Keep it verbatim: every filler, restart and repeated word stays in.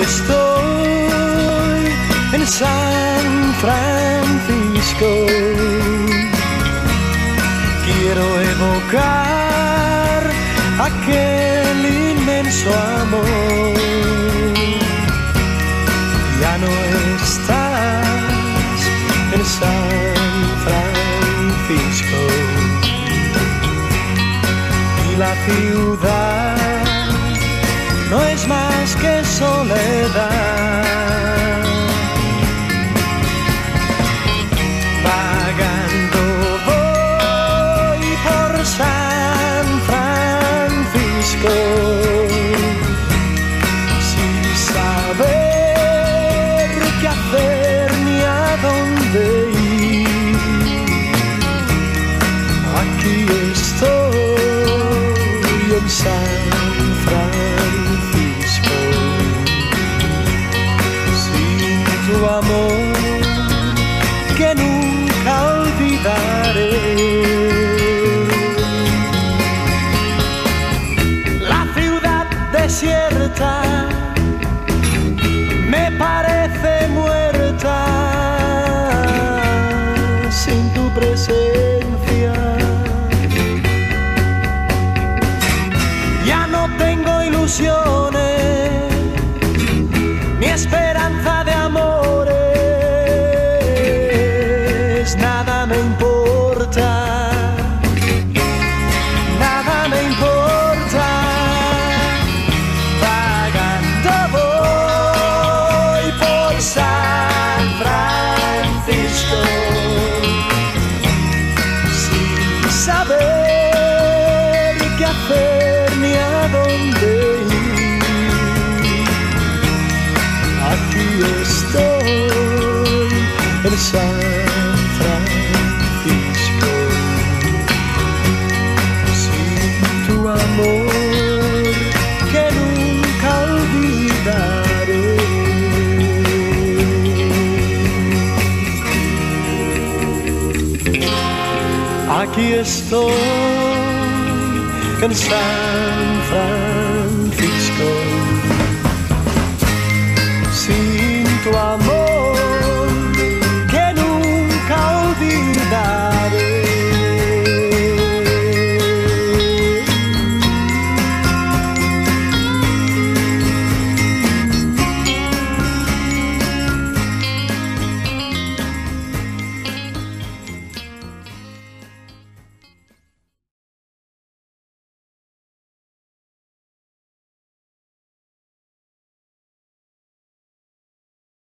estoy en San Francisco. Quiero evocar aquel inmenso amor. Ya no estás en San Francisco y la ciudad no es más que soledad. Vagando voy por San Francisco sin saber qué hacer ni a dónde ir. Aquí estoy en San Francisco, sin tu amor que nunca olvidaré. La ciudad desierta me parece muerta sin tu presencia. Ya no tengo ilusiones ni esperanza de amores. Nada me importa, nada me importa. Vagando voy por San Francisco sin saber qué hacer ni a dónde ir. Aquí estoy en San Francisco, sin tu amor que nunca olvidaré. Aquí estoy en San Francisco.